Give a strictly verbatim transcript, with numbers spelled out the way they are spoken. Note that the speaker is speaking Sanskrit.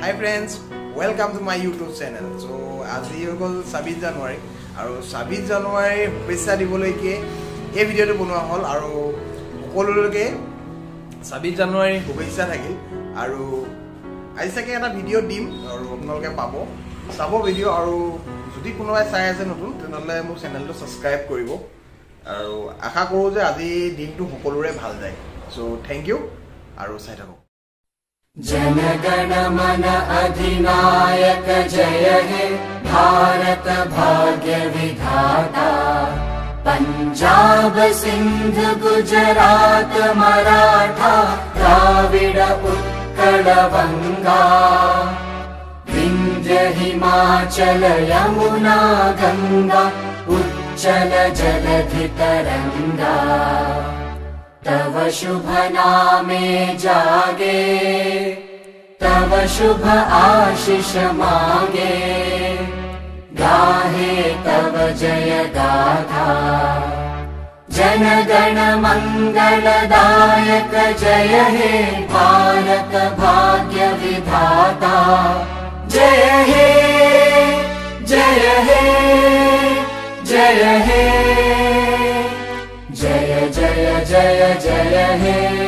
Hi friends, welcome to my YouTube channel. So আজি হল ছাব্বিশ জানুৱাৰী আৰু ছাব্বিশ জানুৱাৰী শুভেচ্ছা দিবলৈকে এই ভিডিঅটো বনোৱা হল আৰু সকলোলৈকে ছাব্বিশ জানুৱাৰী শুভেচ্ছা থাকিল আৰু আজি চাগে এটা ভিডিঅ' দিম আৰু আপোনালোকে পাব চাব ভিডিঅ' আৰু যদি কোনোবাই চাই আছে নতুন তেনেহ'লে মোৰ চেনেলটো ছাবস্ক্ৰাইব কৰিব আৰু আশা কৰোঁ যে আজি দিনটো সকলোৰে ভাল যায় সো থ্যাংক ইউ আৰু চাই থাকক जनगण मन अधिनायक जय हे भारत भाग्य विधाता पंजाब सिंध गुजरात मराठा द्राविड उत्कल बंगा विंध्य हिमाचल यमुना गंगा उच्चल जलधि तरंगा तव शुभ नामे जागे तव शुभ आशीष मांगे गाहे तव जय गाथा जन गण मंगलदायक जय हे भारत भाग्य विधाता जय हे जय हे जय हे जय जय जय जय हे